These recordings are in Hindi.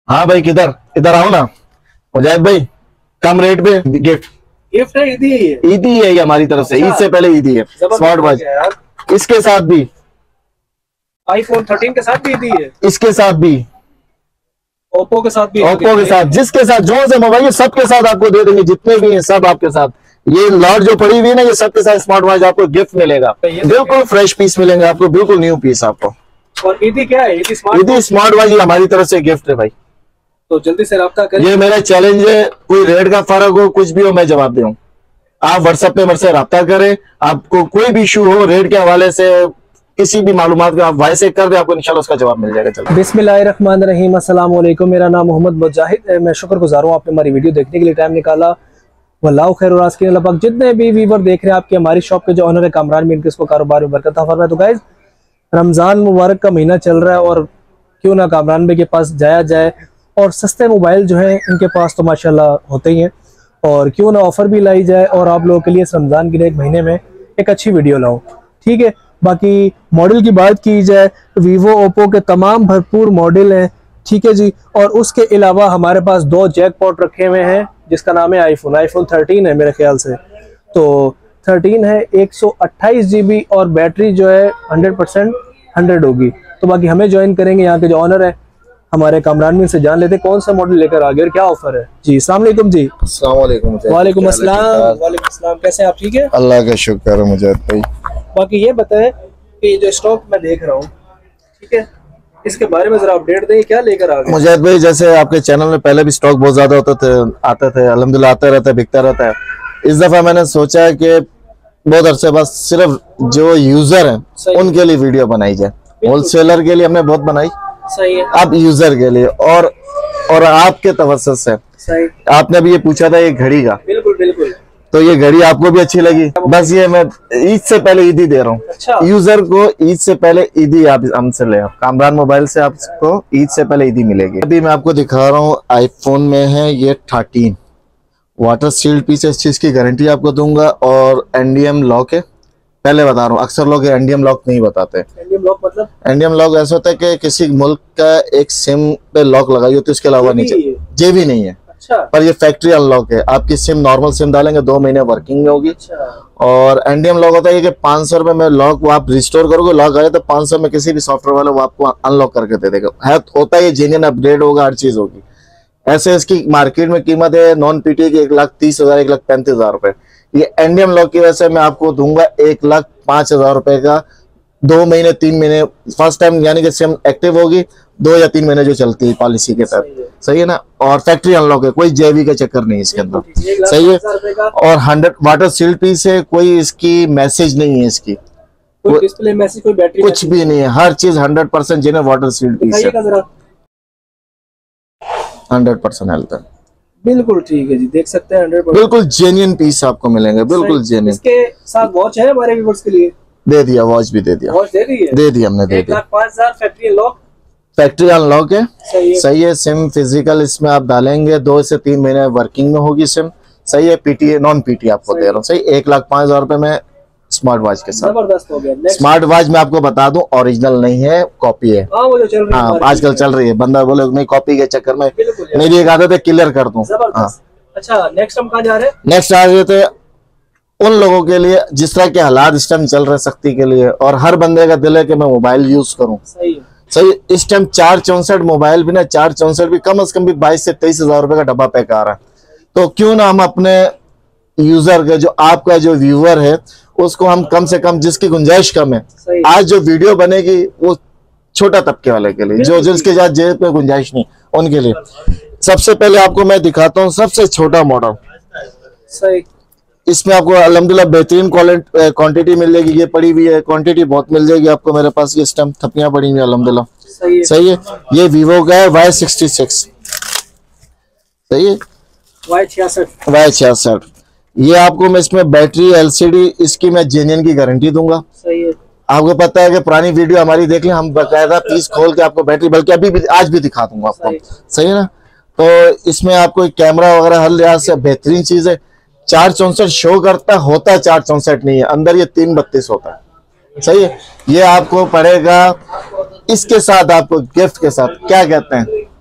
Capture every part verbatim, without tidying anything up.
हाँ भाई, किधर इधर आओ ना मुजाहिद भाई। कम रेट पे गिफ्ट गिफ्ट है, ईदी है। ईदी है ये हमारी तरफ से। ईद से पहले ईदी है। स्मार्ट वॉच इसके साथ भी, आईफोन थर्टीन के साथ भी ईदी है। इसके साथ भी, ओप्पो के साथ भी, ओप्पो के साथ, जिसके साथ जो से मोबाइल सबके साथ आपको दे देंगे। जितने भी हैं सब आपके साथ। ये लॉट जो पड़ी हुई है ना, ये सबके साथ स्मार्ट वॉच आपको गिफ्ट मिलेगा। बिल्कुल फ्रेश पीस मिलेंगे आपको, बिल्कुल न्यू पीस आपको। और ईदी क्या है? ईदी स्मार्ट ईदी स्मार्ट वॉच हमारी तरफ से गिफ्ट है भाई। तो जल्दी से रब्ता करें। ये मेरा चैलेंज है, कोई रेट का फर्क हो, कुछ भी हो, मैं जवाब दूं। आप व्हाट्सएप पे मेरे से रब्ता करें। आपको कोई भी इशू हो रेट के हवाले से, किसी भी मालूमात का आप वॉइस कर दे, आपको इंशाल्लाह उसका जवाब मिल जाएगा। चलो, बिस्मिल्लाहिर्रहमानिर्रहीम, अस्सलाम वालेकुम। मेरा नाम मोहम्मद मुजाहिद है। मैं शुक्रगुजार हूँ आपने हमारी वीडियो देखने के लिए टाइम निकाला। वल्लाहु खैर और आज़कीन अल्लाह पाक जितने भी व्यूअर देख रहे हैं आपकी हमारी शॉप के जो ऑनर है कामरान मीर, किसको कारोबार में बरकत फरमाए। तो गाइस, रमजान मुबारक का महीना चल रहा है और क्यों ना कामरान भाई के पास जाया जाए। और सस्ते मोबाइल जो है इनके पास तो माशाल्लाह होते ही हैं, और क्यों ना ऑफर भी लाई जाए और आप लोगों के लिए रमजान के एक महीने में एक अच्छी वीडियो लाऊं। ठीक है, बाकी मॉडल की बात की जाए, वीवो ओप्पो के तमाम भरपूर मॉडल हैं। ठीक है जी, और उसके अलावा हमारे पास दो जैकपॉट रखे हुए हैं, जिसका नाम है आईफोन आईफोन थर्टीन है मेरे ख्याल से। तो थर्टीन है, एक सौ अट्ठाईस जी बी और बैटरी जो है हंड्रेड परसेंट हंड्रेड होगी। तो बाकी हमें ज्वाइन करेंगे यहाँ के जो ऑनर है हमारे कामरान में, से जान लेते कौन सा मॉडल लेकर आ गए और क्या ऑफर है। जी अस्सलाम वालेकुम। जी अस्सलाम वालेकुम। वालेकुम अस्सलाम। वालेकुम अस्सलाम, कैसे हैं आप? ठीक है, अल्लाह का शुक्र है मुजाहिद भाई। बाकी ये बताएं कि जो स्टॉक मैं देख रहा हूँ, ठीक है, इसके बारे में जरा अपडेट दें, क्या लेकर आ गए मुजाहिद भाई? जैसे आपके चैनल में पहले भी स्टॉक बहुत ज्यादा होते थे, आते थे, अल्हम्दुलिल्लाह आता रहता है, बिकता रहता है। इस दफा मैंने सोचा है कि बहुत अरसे बाद सिर्फ जो यूजर हैं उनके लिए वीडियो बनाई जाए। होलसेलर के लिए हमने बहुत बनाई, सही है, अब यूजर के लिए और और आपके तवज्जुह से सही। आपने भी ये पूछा था ये घड़ी का, बिल्कुल बिल्कुल, तो ये घड़ी आपको भी अच्छी लगी। बस ये मैं ईद से पहले ईदी दे रहा हूँ। अच्छा, यूजर को ईद से पहले ईदी आप हमसे ले, कामरान मोबाइल से आपको ईद से पहले ईदी मिलेगी। अभी मैं आपको दिखा रहा हूँ, आईफोन में है ये थर्टीन, वाटर सील्ड पीस है, इस चीज की गारंटी आपको दूंगा। और एनडीएम लॉक है, पहले बता रहा हूँ, अक्सर लोग एनडीएम लॉक नहीं बताते। एनडीएम लॉक मतलब? एनडीएम लॉक ऐसा होता है कि किसी मुल्क का एक सिम पे लॉक लगाई होती है, उसके अलावा नहीं, जे भी नहीं है। अच्छा। पर ये फैक्ट्री अनलॉक है। आपकी सिम नॉर्मल सिम डालेंगे, दो महीने वर्किंग में होगी। अच्छा। और एनडीएम लॉक होता है कि पाँच सौ रुपए में लॉक आप रिस्टोर करोगे, लॉक आए तो पाँच सौ में किसी भी सॉफ्टवेयर वाला वो आपको अनलॉक करके दे देगा। है होता है ये जेन्युइन, अपग्रेड होगा, हर चीज होगी। ऐसे इसकी मार्केट में कीमत है नॉन पीटी की एक लाख तीस हजार एक लाख पैंतीस हजार रुपए। ये एनडीएम लॉक की वजह से मैं आपको दूंगा एक लाख पांच हजार रुपए का, दो महीने तीन महीने फर्स्ट टाइम, यानी कि सिम एक्टिव होगी दो या तीन महीने जो चलती है पॉलिसी के तहत। सही है ना? और फैक्ट्री अनलॉक है, कोई जेवी का चक्कर नहीं है इसके अंदर। सही है। और हंड्रेड वाटर सील्ड पीस है, कोई इसकी मैसेज नहीं है, इसकी कोई डिस्प्ले मैसेज, कोई बैटरी कुछ भी नहीं है, हर चीज हंड्रेड परसेंट जिन्हें वाटर सील्ड पीस है, हंड्रेड परसेंट हेल्थ है। बिल्कुल ठीक है जी, देख सकते हैं हंड्रेड परसेंट बिल्कुल जेन्युइन पीस आपको मिलेंगे, बिल्कुल जेन्युइन। इसके साथ वॉच है हमारे व्यूअर्स के लिए? दे दिया, वॉच भी दे दिया। वॉच दे दी है? दे दिया हमने, दे दिया। पाँच हजार फैक्ट्री अनलॉक, फैक्ट्री अनलॉक है। सही है, सही है। सिम फिजिकल इसमें आप डालेंगे, दो से तीन महीने वर्किंग में होगी सिम। सही है। पीटी नॉन पीटी आपको दे रहा हूँ। सही, एक लाख पांच हजार रुपए में स्मार्ट वॉच के साथ। जबरदस्त हो गया। स्मार्ट वॉच में आपको बता दूं, ओरिजिनल नहीं है, कॉपी है। हाँ, वो जो चल रही है, हाँ आजकल चल रही है। बंदा बोले नहीं कॉपी के चक्कर में, मेरी एक आदत है क्लियर कर दूं। हाँ। अच्छा, नेक्स्ट हम कहाँ जा रहे हैं? नेक्स्ट आ रहे थे उन लोगों के लिए जिस तरह के हालात इस टाइम चल रहे सख्ती के लिए, और हर बंदे का दिल है कि मैं मोबाइल यूज करूं। सही है। सही। इस टाइम चार चौसठ मोबाइल भी ना, चार चौसठ भी कम से कम भी बाईस से तेईस हजार रुपए का डब्बा पैक आ रहा है। तो क्यों ना हम अपने यूजर के, जो आपका जो व्यूअर है, उसको हम कम से कम, जिसकी गुंजाइश कम है, आज जो वीडियो बनेगी वो छोटा तबके वाले के लिए, जो जिसके साथ जेब में गुंजाइश नहीं, उनके लिए। सबसे पहले आपको मैं दिखाता हूँ सबसे छोटा मॉडल। सही। इसमें आपको अल्हम्दुलिल्लाह बेहतरीन क्वांटिटी मिल जाएगी। ये पड़ी हुई है, क्वांटिटी बहुत मिल जाएगी आपको मेरे पास। ये स्टैम्प थपियां पड़ी हुई है अल्हम्दुलिल्लाह। सही है। सही है। ये वीवो का है वाई सिक्सटी सिक्स। सही है। वाई छियासठ। वाई छियासठ। ये आपको मैं इसमें बैटरी एलसीडी इसकी मैं जेन्युइन की गारंटी दूंगा। सही है। आपको पता है कि पुरानी वीडियो हमारी देख लें, हम बकायदा पीस खोल के आपको बैटरी, बल्कि अभी भी आज भी दिखा दूंगा आपको। सही, सही है ना? तो इसमें आपको कैमरा वगैरह हर लिहाज से बेहतरीन चीज है। चार चौसठ शो करता होता, चार चौसठ नहीं है, अंदर ये तीन बत्तीस होता है। सही है। ये आपको पड़ेगा इसके साथ, आपको गिफ्ट के साथ क्या कहते हैं,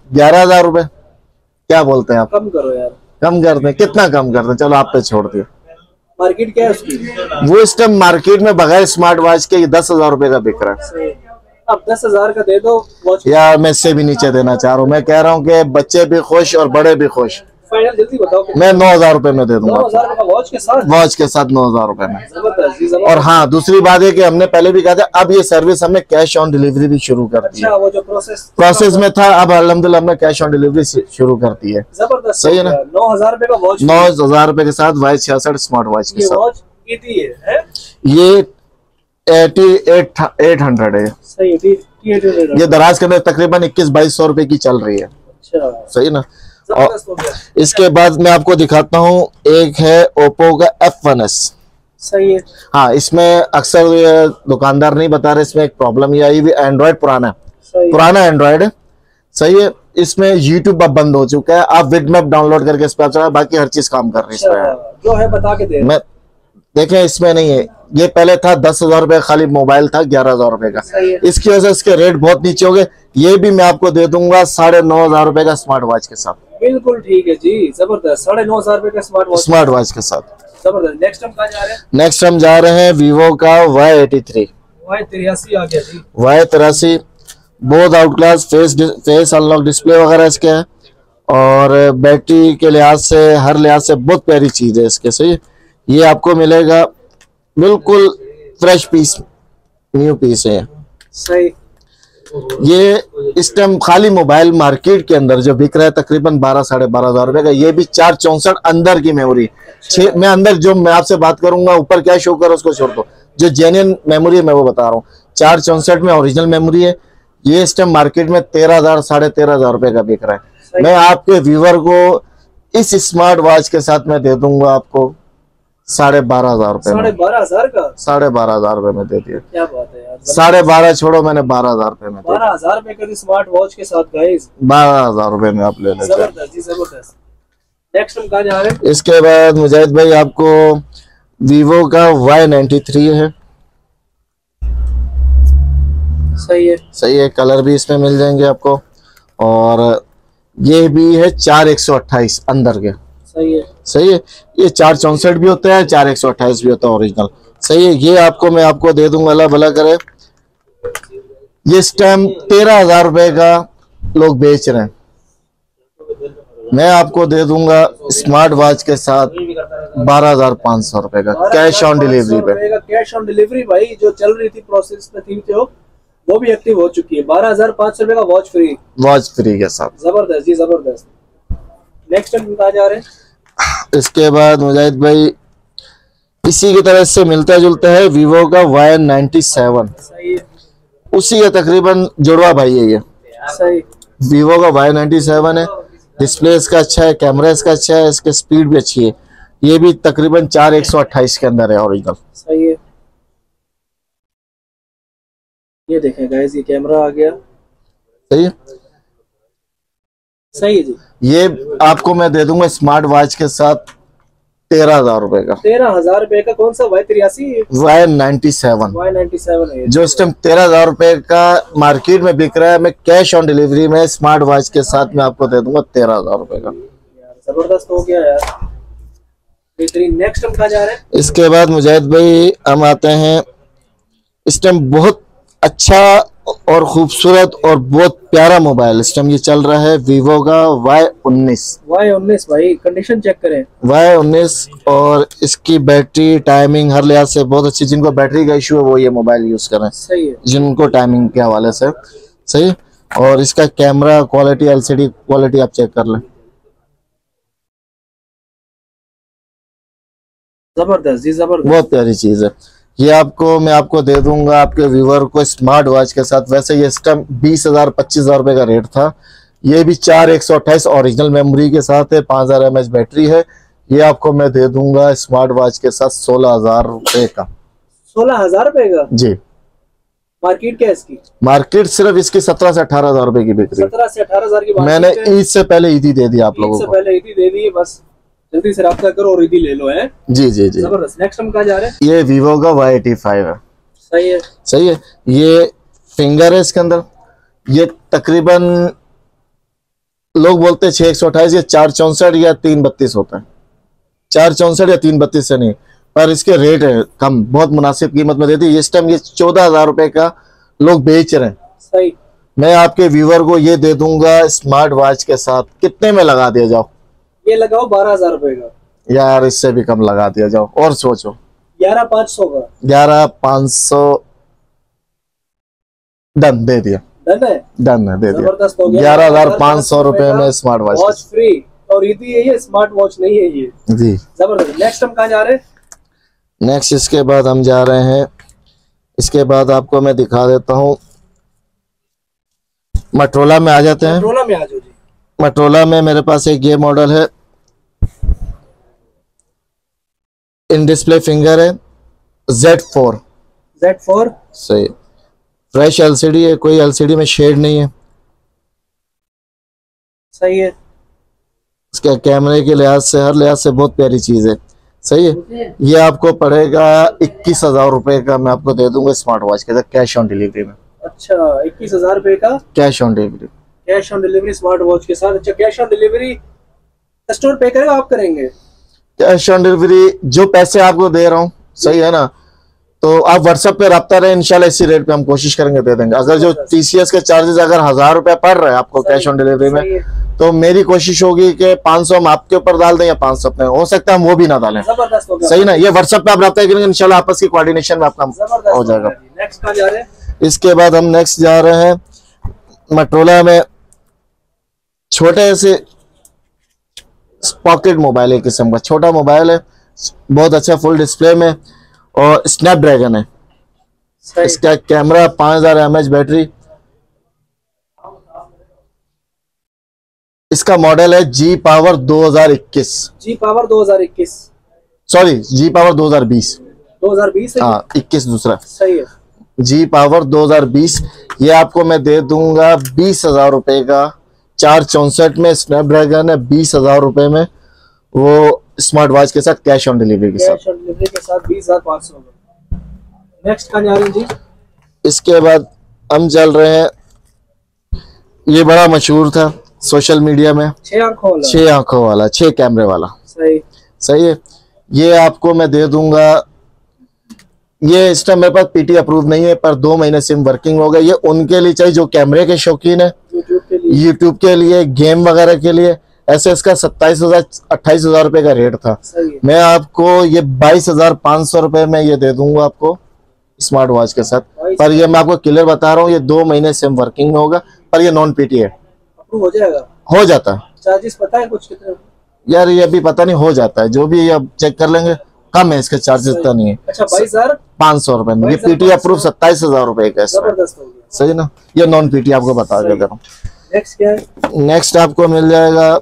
ग्यारह हजार रुपए। क्या बोलते हैं आप? कम करो यार। कम करते हैं? कितना कम करते हैं? चलो आप पे छोड़ दियो। मार्केट क्या है उसकी? वो इस टाइम मार्केट में बगैर स्मार्ट वॉच के दस हजार रुपए का बिक रहा है। अब दस हजार का दे दो वॉच। यार मैं इससे भी नीचे देना चाह रहा हूँ। मैं कह रहा हूँ कि बच्चे भी खुश और बड़े भी खुश। फाइनल जल्दी बताओ। मैं नौ हजार रुपए में दे दूंगा। नौ हजार का वॉच के साथ? वॉच के साथ नौ हजार रुपए में। जबरदस्त जी, जबरदस्त। और हाँ, दूसरी बात है कि हमने पहले भी कहा था, अब ये सर्विस हमने कैश ऑन डिलीवरी भी शुरू कर दी है। अच्छा, वो जो प्रोसेस प्रोसेस में था, अब अल्हम्दुलिल्लाह हमने कैश ऑन डिलीवरी शुरू कर दी है। जबरदस्त, सही है ना? नौ हजार रुपए का वॉच, नौ हजार रुपए के साथ वाई छियासठ स्मार्ट वॉच के साथ। है ये एटी एट एट हंड्रेड है। सही, ये दराज के अंदर तकरीबन इक्कीस बाईस सौ रुपए की चल रही है। अच्छा, सही ना? और इसके बाद मैं आपको दिखाता हूँ, एक है ओप्पो का एफ वन एस। सही है। हाँ, इसमें अक्सर दुकानदार नहीं बता रहे, इसमें एक प्रॉब्लम ये आई हुई, एंड्रॉइड पुराना है, पुराना एंड्रॉइड है। सही है। इसमें यूट्यूब अब बंद हो चुका है, आप विड मैप डाउनलोड करके इस पर चला, बाकी हर चीज काम कर रही है। जो है बता के दे। मैं देखें, इसमें नहीं है। ये पहले था दस हजार रुपए खाली मोबाइल था, ग्यारह हजार रुपए का। इसकी वजह से इसके रेट बहुत नीचे हो गए। ये भी मैं आपको दे दूंगा साढ़े नौ हजार रुपए का स्मार्ट वॉच के साथ। बिल्कुल ठीक है जी, जबरदस्त। साढ़े नौ हजार रुपए का स्मार्ट वॉच, स्मार्ट वॉच के साथ। जबरदस्त। नेक्स्ट हम कहाँ जा रहे हैं? नेक्स्ट हम जा रहे हैं वीवो का वाई एटी थ्री। वाई तिरासी आ गया जी। वाई तिरासी बहुत out class, face face unlock display वगैरह इसके है, और बैटरी के लिहाज से, हर लिहाज से बहुत प्यारी चीज है इसके। सही, ये आपको मिलेगा बिल्कुल फ्रेश पीस, न्यू पीस है। सही। ये इस टाइम खाली मोबाइल मार्केट के अंदर जो बिक रहा है तकरीबन बारह साढ़े बारह हजार रुपए का। ये भी चार चौसठ अंदर की मेमोरी। छह मैं अंदर जो मैं आपसे बात करूंगा, ऊपर क्या शो करो उसको छोड़ दो, जो जेन्युइन मेमोरी है मैं वो बता रहा हूँ। चार चौसठ में ओरिजिनल मेमोरी है। ये इस टाइम मार्केट में तेरह हजार साढ़े तेरह हजार रुपए का बिक रहा है। मैं आपके व्यूवर को इस स्मार्ट वॉच के साथ मैं दे दूंगा आपको साढ़े बारह हजार रुपए। साढ़े बारह हजार का? साढ़े बारह हजार रुपए में दे दिया। क्या बात है यार। साढ़े बारह छोड़ो, मैंने बारह हजार रुपए में। बारह हजार रुपए का स्मार्ट वॉच के साथ गाइस, बारह हजार रुपए में आप ले लेते। जबरदस्त जी, जबरदस्त। नेक्स्ट हम कहाँ जा रहे हैं? इसके बाद मुजाहिद भाई आपको वीवो का वाई नाइन्टी थ्री है। सही है। सही है। कलर भी इसमें मिल जाएंगे आपको, और ये भी है चार एक सौ अट्ठाईस अंदर के। सही है। सही है। ये चार चौसठ भी होता है, चार एक सौ अट्ठाईस भी होता है ओरिजिनल। सही है। ये आपको मैं आपको दे दूंगा, अल्लाह भला करे। ये इस टाइम तेरह हजार रुपए का लोग बेच रहे हैं, मैं आपको दे दूंगा स्मार्ट वॉच के साथ बारह हजार पाँच सौ रुपए का कैश ऑन डिलीवरी पे। कैश ऑन डिलीवरी भाई, जो चल रही थी प्रोसेस में थी जो, वो भी एक्टिव हो चुकी है। बारह हजार पाँच सौ रुपए का वॉच फ्री, वॉच फ्री के साथ। जबरदस्त जी, जबरदस्त। नेक्स्ट हम कहाँ जा रहे हैं? इसके बाद मुजाहिद भाई इसी की तरह से मिलता जुलता है वीवो का वाई नाइन्टी सेवन। सही है। उसी का तकरीबन जुड़वा भाई है ये। सही। वीवो का वाई नाइन्टी सेवन है। डिस्प्ले इसका अच्छा है, कैमरा इसका अच्छा है, इसकी स्पीड भी अच्छी है। ये भी तकरीबन चार एक सौ अट्ठाईस के अंदर है ओरिजिनल। सही है। ये देखें गाइस, ये कैमरा आ गया। सही है। सही है जी। ये आपको मैं दे दूंगा स्मार्ट वॉच के साथ तेरह हजार रुपए का। तेरह हजार रुपए का कौन सा? वाई तिरासी, Y ninety seven. Y ninety seven है जो इस टाइम तेरह हजार रुपए का मार्केट में बिक रहा है, मैं कैश ऑन डिलीवरी में स्मार्ट वॉच के साथ मैं आपको दे दूंगा तेरह हजार रुपए का। जबरदस्त हो गया यार, बेहतरीन। नेक्स्ट हम कहाँ जा रहे हैं? इसके बाद मुजाहिद भाई हम आते हैं, इस टाइम बहुत अच्छा और खूबसूरत और बहुत प्यारा मोबाइल इस टाइम ये चल रहा है, वीवो का वाई उन्नीस। वाई उन्नीस भाई, कंडीशन चेक करें। वाई उन्नीस, और इसकी बैटरी टाइमिंग हर लिहाज से बहुत अच्छी। जिनको बैटरी का इशू है वो ये मोबाइल यूज करें। सही है। जिनको टाइमिंग के हवाले से। सही। और इसका कैमरा क्वालिटी, एलसीडी क्वालिटी आप चेक कर लें, जबरदस्त जी, जबरदस्त। बहुत प्यारी चीज है। ये आपको मैं आपको दे दूंगा आपके व्यूवर को स्मार्ट वॉच के साथ। वैसे ये सिस्टम बीस हजार पच्चीस हजार रुपए का रेट था। ये भी चार एक सौ अट्ठाईस ओरिजिनल मेमोरी के साथ है, पांच हजार एम एच बैटरी है। ये आपको मैं दे दूंगा स्मार्ट वॉच के साथ सोलह हजार रुपए का। सोलह हजार रुपए का जी। मार्केट क्या है इसकी? मार्केट सिर्फ इसकी सत्रह से अठारह हजार रुपए की बिक्री। सत्रह से अठारह हजार की मैंने ईद से पहले ईदी दे दी आप लोगों को। पहले ईदी दे दी, बस जल्दी से राब्ता करो और ईदी ले लो है। जी जी जी, जबरदस्त। नेक्स्ट हम कहाँ जा रहे हैं? ये वीवो का वाई एटी फाइव है। सही है। सही है। ये फिंगर है इसके अंदर। ये तकरीबन लोग बोलते हैं छह एक सौ अट्ठाईस, ये चार चौसठ या तीन बत्तीस होता है, चार चौसठ या तीन बत्तीस से नहीं, पर इसके रेट है कम, बहुत मुनासिब कीमत में देती है। इस टाइम ये चौदह हजार रुपए का लोग बेच रहे हैं। सही। मैं आपके व्यूवर को ये दे दूंगा स्मार्ट वॉच के साथ, कितने में लगा दिया जाओ? ये लगाओ बारह हजार रुपए का। यार इससे भी कम लगा दिया जाओ, और सोचो। ग्यारह पाँच सौ का। ग्यारह पाँच सौ डन, दे दिया। डन है, डन है, दे दिया। जबरदस्त हो गया। ग्यारह हजार पाँच सौ रुपए में स्मार्ट वॉच वॉच फ्री, और ये ये स्मार्ट वॉच नहीं है ये जी। जबरदस्त। नेक्स्ट हम कहाँ जा रहे हैं? नेक्स्ट इसके बाद हम जा रहे हैं, इसके बाद आपको मैं दिखा देता हूँ, मोटोरोला में आ जाते हैं। मोटोरोला में आ जाओ जी। मोटोरोला में मेरे पास एक ये मॉडल है, इन डिस्प्ले फिंगर है, जेड फोर। जेड फोर सही, फ्रेश एलसीडी है, कोई एलसीडी में शेड नहीं है। सही है। इसके कैमरे के लिहाज से, हर लिहाज से बहुत प्यारी चीज है। सही है। ये आपको पड़ेगा इक्कीस हजार रुपए का, मैं आपको दे दूंगा स्मार्ट वॉच के साथ, कैश ऑन डिलीवरी में। अच्छा, इक्कीस हजार रुपए का cash on delivery. Cash on delivery smart watch के साथ। अच्छा, कैश ऑन डिलीवरी कस्टमर पे करेगा, आप करेंगे? कैश ऑन डिलीवरी, जो पैसे आपको दे रहा हूँ, सही है ना, तो आप व्हाट्सएप पे रब्ता रहे, इंशाल्लाह इसी रेट पे हम कोशिश करेंगे दे देंगे। अगर जो टीसीएस के चार्जेस अगर हजार रुपए पड़ रहे हैं आपको कैश ऑन डिलीवरी में, तो मेरी कोशिश होगी कि पाँच सौ हम आपके ऊपर डाल दें या पाँच सौ अपने, हो सकता है हम वो भी ना डालें। सही ना, ये व्हाट्सएप पे आप रब्ता करेंगे, इंशाल्लाह आपस की कोऑर्डिनेशन में आपका हो जाएगा। नेक्स्ट कहाँ जा रहे हैं? इसके बाद हम नेक्स्ट जा रहे हैं मोटोरोला में, छोटे से पॉकेट मोबाइल है, किस्म का छोटा मोबाइल है, बहुत अच्छा फुल डिस्प्ले में, और स्नैपड्रैगन है। इसका कैमरा पांच हजार एम एच बैटरी। इसका मॉडल है जी पावर दो हजार इक्कीस। जी पावर दो हजार इक्कीस, सॉरी जी पावर दो हजार बीस। दो हजार बीस, हाँ, इक्कीस दूसरा। सही है। जी पावर दो हजार बीस, ये आपको मैं दे दूंगा बीस हजार रुपए का, चार चौसठ में स्नैपड्रैगन है, बीस हजार रुपए में वो स्मार्ट वॉच के साथ, कैश ऑन डिलीवरी के साथ। कैश ऑन डिलीवरी के साथ बीस हजार पाँच सौ। नेक्स्ट कहाँ जा रहे हैं जी? इसके बाद हम चल रहे हैं, ये बड़ा मशहूर था सोशल मीडिया में, छह आंखों वाला। छह आंखों वाला, छह कैमरे वाला। सही। सही है। ये आपको मैं दे दूंगा, ये इस टाइम मेरे पास पीटी अप्रूव नहीं है, पर दो महीने सिम वर्किंग हो गए। ये उनके लिए चाहिए जो कैमरे के शौकीन है, यूट्यूब के लिए, यूट्यूब के लिए, गेम वगैरह के लिए। ऐसे इसका सत्ताईस हजार अट्ठाईस हजार रुपए का रेट था। मैं आपको ये बाईस हजार पाँच सौ रुपए में ये दे दूंगा आपको स्मार्ट वॉच के साथ। पर ये मैं आपको क्लियर बता रहा हूँ, ये दो महीने सिम वर्किंग में होगा, पर ये नॉन पीटी है। हो जाएगा? हो जाता है। चार्जेस पता है कुछ कितने? यार ये अभी पता नहीं, हो जाता है, जो भी अब चेक कर लेंगे, कम है इसके चार्जेस, इतना नहीं है। अच्छा, बाईस हजार पाँच सौ रुपए में ये पीटी अप्रूव सत्ताईस हजार रुपए का। सही ना, ये नॉन पीटी आपको बता दे रहा हूँ। नेक्स्ट क्या है? नेक्स्ट आपको मिल जाएगा,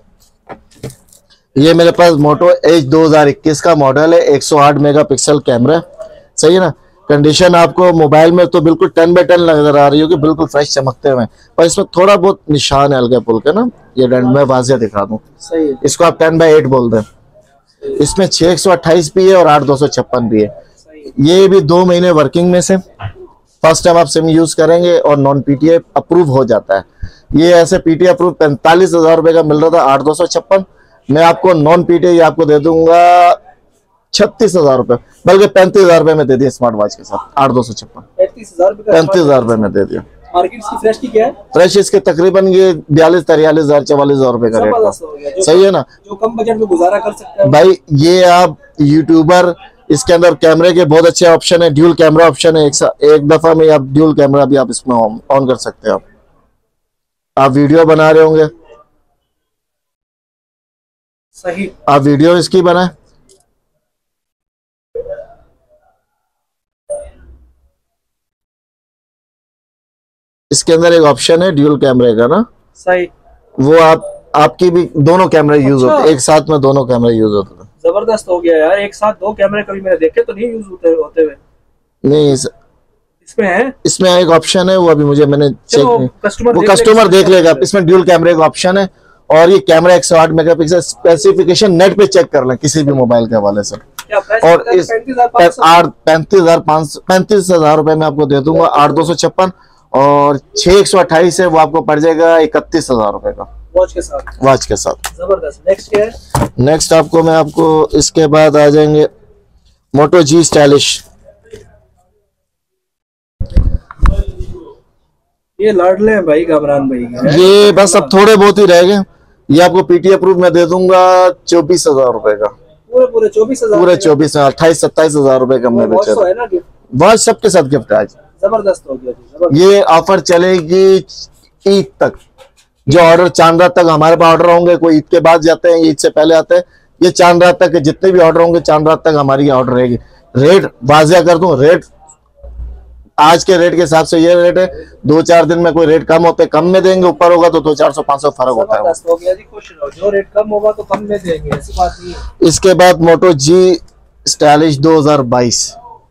ये मेरे पास मोटो एच दो हजार इक्कीस का मॉडल है, एक सौ आठ मेगापिक्सल कैमरा। सही है ना, कंडीशन आपको मोबाइल में तो बिल्कुल टेन बाई टेन नजर आ रही होगी, बिल्कुल फ्रेश चमकते हुए, पर इसमें थोड़ा बहुत निशान है हल्के पुल्के ना, ये डेंट में वाजिया दिखा दूं। सही है। इसको आप टेन बाई एट बोल दें। इसमें छह एक सौ अट्ठाईस भी है और आठ दो सौ छप्पन भी है। ये भी दो महीने वर्किंग में से, फर्स्ट टाइम आप सिम यूज करेंगे और नॉन पीटीए अप्रूव हो जाता है। ये ऐसे पीटीए अप्रूव पैंतालीस हजार रुपए का मिल रहा था, आठ दो सौ छप्पन। मैं आपको नॉन पीटीए आपको दे दूंगा छत्तीस हजार रुपए, बल्कि पैंतीस हजार रुपए में दे दिया स्मार्ट वॉच के साथ, आठ दो सौ छप्पन। पैंतीस हजार पैंतीस हजार रुपए में दे दिया। मार्केट की फ्रेश की क्या है? फ्रेश इसके तकरीबन ये बयालीस तिरयालीस हजार चवालीस हजार रुपए का रेट। सही है ना, जो कम बजट में गुजारा कर सकते हैं भाई। ये आप यूट्यूबर, इसके अंदर कैमरे के बहुत अच्छे ऑप्शन है, ड्यूल कैमरा ऑप्शन है, एक, एक दफा में आप ड्यूल कैमरा भी आप इसमें ऑन कर सकते हैं। आप आप वीडियो बना रहे होंगे, सही, आप वीडियो इसकी बनाए, इसके अंदर एक ऑप्शन है ड्यूल कैमरे का ना। सही। वो आप आपकी भी दोनों कैमरे यूज होते, एक साथ में दोनों कैमरे यूज होते हैं। जबरदस्त हो गया यार, एक साथ दो कैमरे कभी मैंने देखे तो नहीं यूज होते होते हुए। नहीं, इस, इसमें है, इसमें एक ऑप्शन है, वो अभी मुझे मैंने चेक नहीं, कस्टमर वो कस्टमर देख लेगा। इसमें ड्यूल कैमरे का ऑप्शन है, और ये कैमरा एक सौ आठ मेगापिक्सल, स्पेसिफिकेशन नेट पे चेक कर लें किसी भी मोबाइल के हवाले से। और इस आठ पैंतीस हजार पाँच सौ पैंतीस हजार रुपए में आपको दे दूंगा, आठ दो सौ छप्पन, और छह एक सौ अट्ठाईस है वो आपको पड़ जाएगा इकतीस हजार रुपए का। वॉच के साथ, वॉच के साथ। जबरदस्त। नेक्स्ट क्या है? नेक्स्ट आपको मैं आपको इसके बाद आ जाएंगे मोटो जी स्टाइलिश। ये लाडले हैं भाई कामरान भाई के। ये बस अब थोड़े बहुत ही रह गए। ये आपको पीटीए प्रूफ में दे दूंगा चौबीस हजार रुपए का। पूरे पूरे चौबीस हजार पूरे चौबीस अट्ठाईस सत्ताईस हजार रुपए का मैं बेचा। वॉच सबके साथ गिफ्ट है आज। जबरदस्त हो गया। ये ऑफर चलेगी ईद तक। जो ऑर्डर चांद रात तक हमारे पास ऑर्डर होंगे, कोई ईद के बाद जाते हैं, ईद से पहले आते हैं, ये चांद रात तक के जितने भी ऑर्डर होंगे चांद रात तक हमारी ऑर्डर रहेगी। रेट वाजिया कर दूं, रेट आज के रेट के हिसाब से ये रेट है। दो चार दिन में कोई रेट कम होते कम में देंगे, ऊपर होगा तो दो चार सौ पाँच सौ फर्क होता है। हो गया जी, खुश रहो। जो रेट कम होगा तो कम में देंगे, ऐसी बात नहीं है। इसके बाद मोटो जी स्टाइलिश दो हजार बाईस,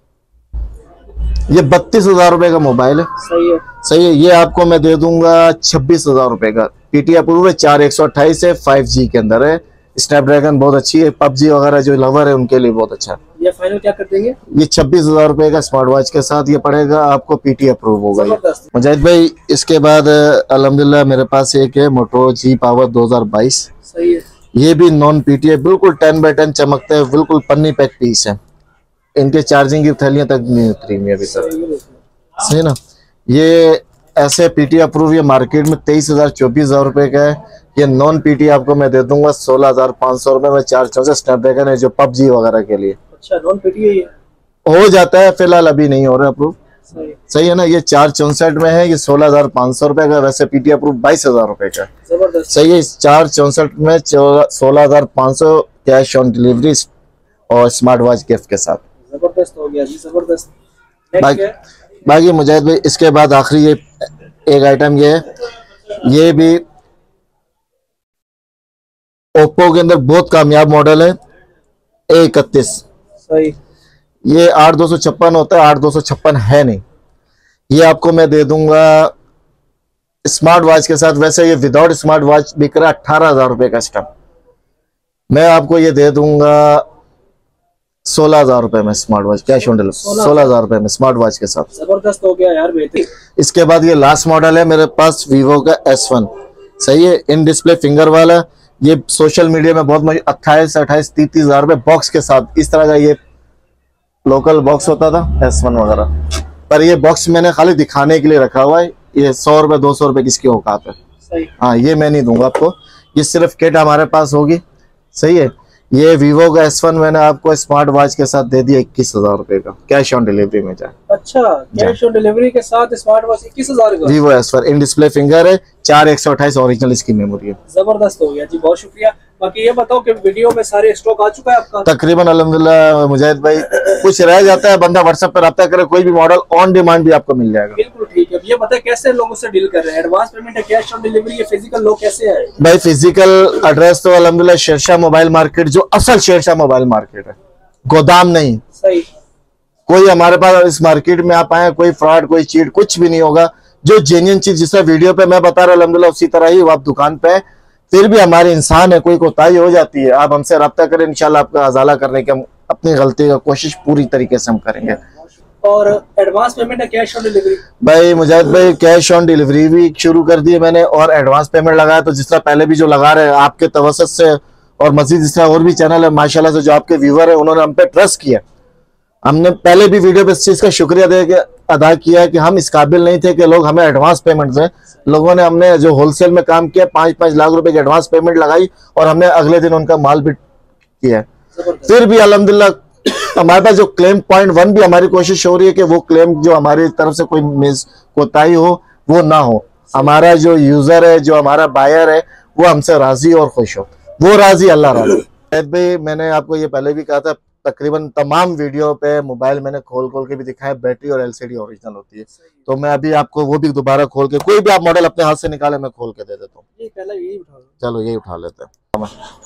ये बत्तीस हजार रुपए का मोबाइल है। सही है, सही है। ये आपको मैं दे दूंगा छब्बीस हजार रुपए का। पीटीए अप्रूव है, चार एक सौ अट्ठाईस है, फाइव जी के अंदर है। स्नैपड्रैगन बहुत अच्छी है, पबजी वगैरह जो लवर है उनके लिए बहुत अच्छा है। ये फाइनल क्या कर देंगे? ये छब्बीस हजार रुपए का स्मार्ट वॉच के साथ ये पड़ेगा आपको, पीटीए अप्रूव होगा ये। मुजाहिद भाई इसके बाद अल्हम्दुलिल्लाह मेरे पास एक है मोटो जी पावर दो हजार बाईस। सही है। ये भी नॉन पीटीए, बिल्कुल टेन बाई टेन चमकते हैं, बिल्कुल पन्नी पैक पीस है। इनके चार्जिंग की थैलियां तक नहीं उतरी हुई अभी तक। सही ना। ये ऐसे पीटी अप्रूव ये मार्केट में तेईस हजार चौबीस हजार रुपए का है। ये नॉन पीटी आपको मैं दे दूंगा सोलह हजार पाँच सौ रुपए में। चार चौसठ स्नैपड्रैगन है जो पबजी वगैरह के लिए। अच्छा, नॉन पीटी है ये? हो जाता है, फिलहाल अभी नहीं हो रहा अप्रूव। सही, सही है ना। ये चार चौसठ में है, ये सोलह हजार पाँच सौ रुपए का। वैसे पीटी अप्रूव बाईस हजार रुपए का। जबरदस्त। सही है। चार चौसठ में सोलह हजार पाँच सौ कैश ऑन डिलीवरी और स्मार्ट वॉच गिफ्ट के साथ। जबरदस्त हो गया जी, जबरदस्त। बाकी बाकी मुजाहिद भाई इसके बाद आखिरी ये एक आइटम ये है, ये भी ओप्पो के अंदर बहुत कामयाब मॉडल है, ए इकतीस। सही। ये आठ दो सौ छप्पन होता है, आठ दो सौ छप्पन है नहीं। ये आपको मैं दे दूंगा स्मार्ट वॉच के साथ। वैसे ये विदाउट स्मार्ट वॉच बिक रहा है अट्ठारह हजार रुपए का स्टम्प। मैं आपको ये दे दूंगा सोलह हजार रुपए में smart watch cash on delivery. सोलह हजार रुपए में स्मार्ट वॉच के साथ। जबरदस्त हो गया यार, बेहतरीन। इसके बाद ये लास्ट मॉडल है मेरे पास वीवो का एस वन। सही है। इन डिस्प्ले फिंगर वाला, ये सोशल मीडिया में बहुत मशहूर, अट्ठाईस अट्ठाईस तीस तीस हजार रुपए बॉक्स के साथ। इस तरह का ये लोकल बॉक्स होता था एस वन वगैरह, पर ये बॉक्स मैंने खाली दिखाने के लिए रखा हुआ है। ये सौ रुपए दो सौ रुपए किसकी औकात है। सही। हाँ, ये मैं नहीं दूंगा आपको, ये सिर्फ किट हमारे पास होगी। सही है। ये वीवो का एस वन मैंने आपको स्मार्ट वॉच के साथ दे दिया इक्कीस हजार रुपए का, कैश ऑन डिलीवरी में जाए। अच्छा, कैश ऑन डिलीवरी के साथ स्मार्ट वॉच इक्कीस हजार का। Vivo S one in display finger है, चार एक सौ अट्ठाईस ओरिजिनल इसकी मेमोरी है। जबरदस्त हो गया जी, बहुत शुक्रिया। बाकी ये बताओ कि वीडियो में सारे स्टॉक आ चुका है आपका? तकरीबन अल्हम्दुलिल्लाह मुजाहिद भाई, कुछ रह जाता है बंदा व्हाट्सएप पर रब्ता करे, कोई भी मॉडल ऑन डिमांड भी आपको मिल जाएगा। बिल्कुल ठीक है। ये बताए कैसे लोगों से डील कर रहे हैं? एडवांस पेमेंट है, कैश ऑन डिलीवरी है, फिजिकल लोग कैसे है? भाई फिजिकल एड्रेस तो अल्हम्दुलिल्लाह शेरशाह मोबाइल मार्केट, जो असल शेरशाह मोबाइल मार्केट है, गोदाम नहीं। सही। कोई हमारे पास इस मार्केट में आप आए, कोई फ्रॉड कोई चीट कुछ भी नहीं होगा। जो जेन्युइन चीज जिस तरह वीडियो पे मैं बता रहा हूँ अल्हम्दुलिल्लाह उसी तरह ही आप दुकान पे, फिर भी हमारे इंसान है, कोई कोताही हो जाती है, आप हमसे रब्ता करें, इंशाल्लाह आपका अजाला करने की हम अपनी गलती का कोशिश पूरी तरीके से हम करेंगे। और एडवांस पेमेंट है, कैश ऑन डिलीवरी? भाई मुजाहिद भाई कैश ऑन डिलीवरी भी शुरू कर दी है मैंने, और एडवांस पेमेंट लगाया। तो जिस तरह पहले भी जो लगा रहे हैं आपके तवसत से, और मजीद जिस तरह और भी चैनल है माशाल्लाह से जो आपके व्यूवर है उन्होंने हम पे ट्रस्ट किया। हमने पहले भी वीडियो पे इस चीज का शुक्रिया दे के अदा किया कि हम इस काबिल नहीं थे कि लोग हमें एडवांस पेमेंट दें। लोगों ने हमने जो होलसेल में काम किया, पांच पांच लाख रुपए की एडवांस पेमेंट लगाई और हमने अगले दिन उनका माल भी किया। फिर भी अल्हम्दुलिल्लाह हमारे पास जो क्लेम पॉइंट वन भी हमारी कोशिश हो रही है कि वो क्लेम जो हमारी तरफ से कोई मिस कोताही हो वो ना हो। हमारा जो यूजर है, जो हमारा बायर है, वो हमसे राजी और खुश हो, वो राजी अल्लाह राजी। भाई मैंने आपको ये पहले भी कहा था, तकरीबन तमाम वीडियो पे मोबाइल मैंने खोल खोल के भी दिखाया, बैटरी और एलसीडी ओरिजिनल होती है। तो मैं अभी आपको वो भी दोबारा खोल के, कोई भी आप मॉडल अपने हाथ से निकाले मैं खोल के दे देता हूँ। चलो यही उठा लेते हैं।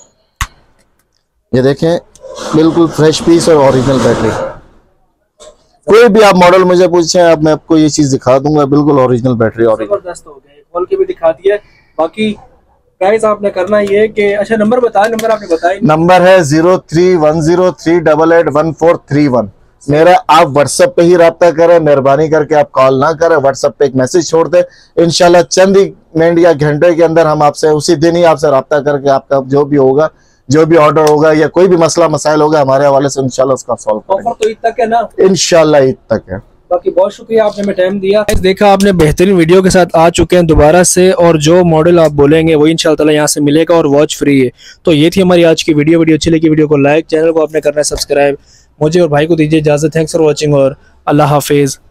ये देखें बिल्कुल फ्रेश पीस और ओरिजिनल बैटरी। कोई भी आप मॉडल मुझे पूछे आप मैं आपको ये चीज दिखा दूंगा, बिल्कुल ओरिजिनल बैटरी। और जबरदस्त हो गया, खोल के भी दिखा दिया। बाकी गाइस आपने करना ये कि अच्छा नंबर बताया, नंबर आपने बताया। नंबर है zero three one zero three double eight one four three one. मेरा आप व्हाट्सएप पे ही रब्ता करें, मेहरबानी करके आप कॉल ना करें, व्हाट्सएप पे एक मैसेज छोड़ दें। इंशाल्लाह चंद ही मिनट या घंटे के अंदर हम आपसे उसी दिन ही आपसे रब्ता करके आपका जो भी होगा, जो भी ऑर्डर होगा या कोई भी मसला मसाइल होगा हमारे हवाले से इंशाल्लाह उसका सॉल्व करेंगे। ऑफर तो ईद तक है ना? इंशाल्लाह ईद तक है। बाकी बहुत शुक्रिया आपने हमें टाइम दिया। देखा आपने बेहतरीन वीडियो के साथ आ चुके हैं दोबारा से, और जो मॉडल आप बोलेंगे वही इंशाल्लाह ताला यहाँ से मिलेगा और वॉच फ्री है। तो ये थी हमारी आज की वीडियो। वीडियो अच्छी लगी वीडियो को लाइक, चैनल को आपने करना है सब्सक्राइब। मुझे और भाई को दीजिए इजाजत। थैंक्स फॉर वॉचिंग और अल्लाह हाफिज।